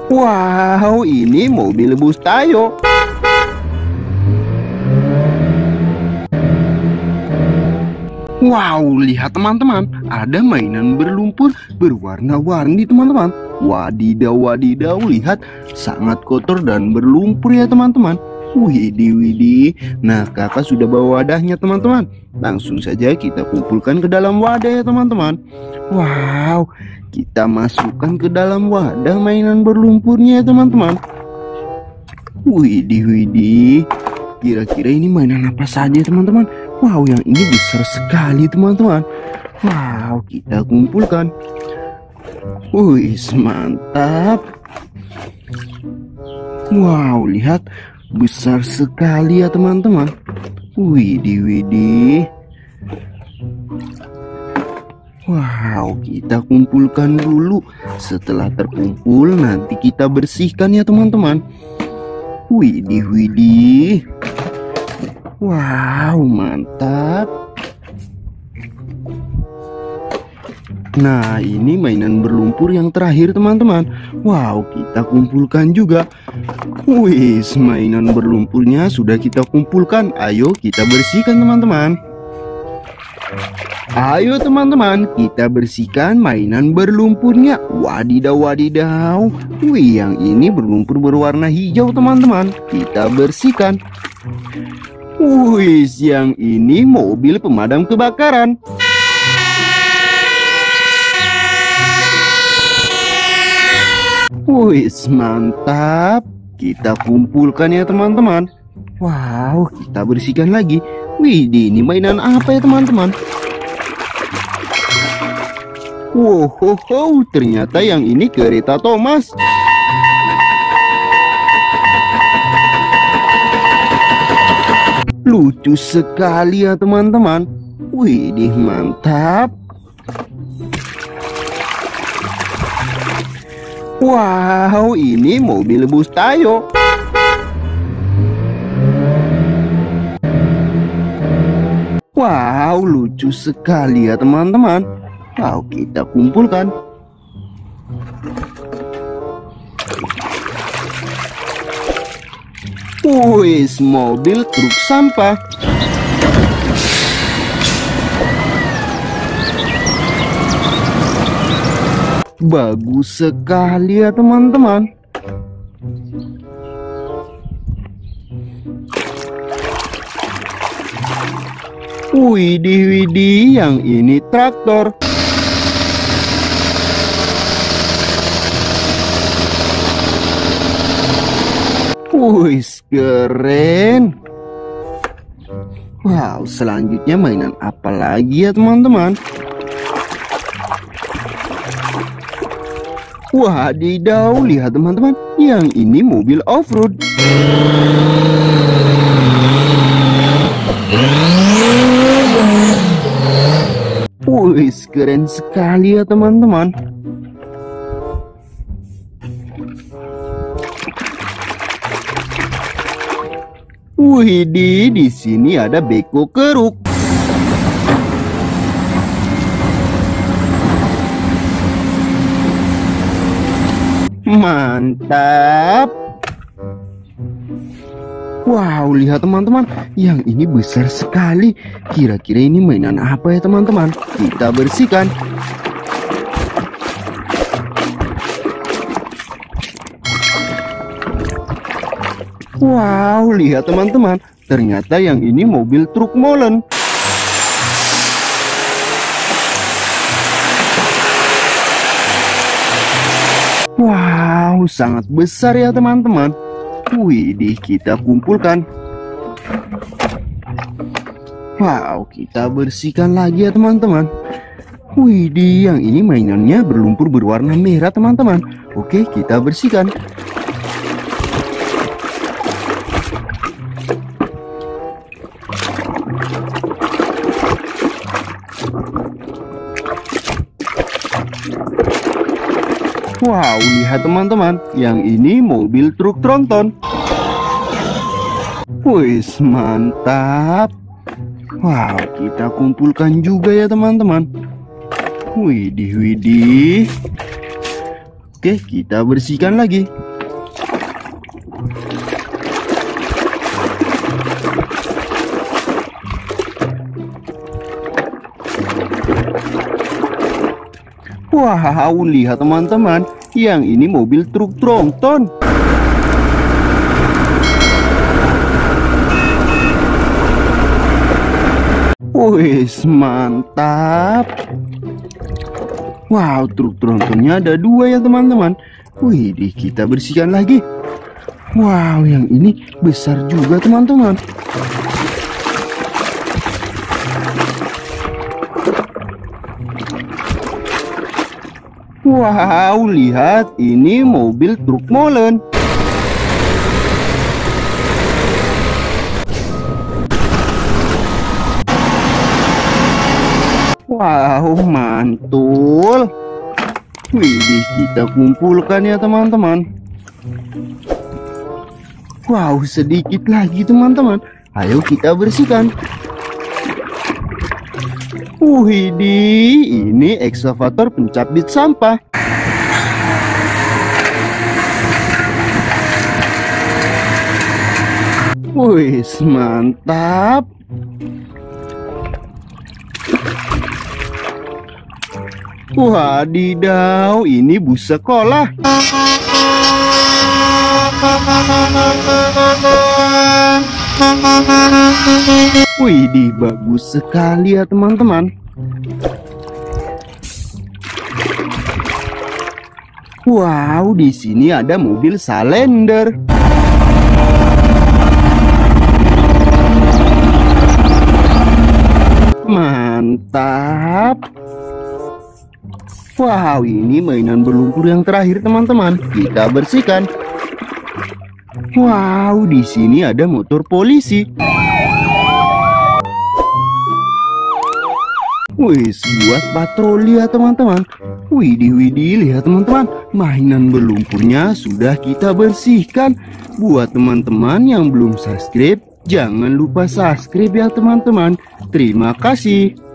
Wow, ini mobil bus Tayo. Wow, lihat teman-teman, ada mainan berlumpur berwarna-warni teman-teman. Wadidaw, wadidaw, lihat sangat kotor dan berlumpur ya teman-teman. Widih, widih. Nah, kakak sudah bawa wadahnya teman-teman. Langsung saja kita kumpulkan ke dalam wadah ya teman-teman. Wow, kita masukkan ke dalam wadah mainan berlumpurnya ya teman-teman. Widih, widih. Kira-kira ini mainan apa saja teman-teman? Wow, yang ini besar sekali teman-teman. Wow, kita kumpulkan. Wih, mantap. Wow, lihat besar sekali ya teman-teman. Widih, widih. Wow, kita kumpulkan dulu. Setelah terkumpul nanti kita bersihkan ya teman-teman. Widih, widih. Wow, mantap. Nah, ini mainan berlumpur yang terakhir teman-teman. Wow, kita kumpulkan juga. Wih, mainan berlumpurnya sudah kita kumpulkan. Ayo kita bersihkan teman-teman. Ayo teman-teman, kita bersihkan mainan berlumpurnya. Wadidaw, wadidaw. Wih, yang ini berlumpur berwarna hijau teman-teman. Kita bersihkan. Wih, yang ini mobil pemadam kebakaran. Wih, mantap. Kita kumpulkan ya teman-teman. Wow, kita bersihkan lagi. Wih, ini mainan apa ya teman-teman? Wow, ternyata yang ini kereta Thomas. Lucu sekali ya teman-teman. Wih, mantap. Wow, ini mobil bus Tayo. Wow, lucu sekali ya teman-teman. Wow, kita kumpulkan. Wih, mobil truk sampah. Bagus sekali ya teman-teman. Widih, widih, yang ini traktor. Wih, keren. Wow, selanjutnya mainan apa lagi ya teman-teman? Wadidaw, lihat teman-teman, yang ini mobil off-road. Wih, keren sekali ya teman-teman. Wih, di sini ada beko keruk. Mantap. Wow, lihat teman-teman, yang ini besar sekali. Kira-kira ini mainan apa ya teman-teman? Kita bersihkan. Wow, lihat teman-teman, ternyata yang ini mobil truk molen. Wow, sangat besar ya teman-teman. Widih, kita kumpulkan. Wow, kita bersihkan lagi ya teman-teman. Widih, yang ini mainannya berlumpur berwarna merah teman-teman. Oke, kita bersihkan. Wow, lihat teman-teman, yang ini mobil truk tronton. Wih, mantap. Wow, kita kumpulkan juga ya teman-teman. Widih, widih. Oke, kita bersihkan lagi. Wow, lihat teman-teman, yang ini mobil truk tronton. Wih, mantap. Wow, truk trontonnya ada 2 ya teman-teman. Wih, kita bersihkan lagi. Wow, yang ini besar juga teman-teman. Wow, lihat, ini mobil truk molen. Wow, mantul. Widih, kita kumpulkan ya teman-teman. Wow, sedikit lagi teman-teman. Ayo kita bersihkan. Widih, ini ekskavator pencabit sampah. Wih, mantap. Wadidaw, ini bus sekolah. Widih, bagus sekali ya teman-teman. Wow, di sini ada mobil Salender. Mantap. Wow, ini mainan berlumpur yang terakhir teman-teman. Kita bersihkan. Wow, di sini ada motor polisi. Wih, buat patroli ya teman-teman. Widih, lihat teman-teman, mainan berlumpurnya sudah kita bersihkan. Buat teman-teman yang belum subscribe, jangan lupa subscribe ya teman-teman. Terima kasih.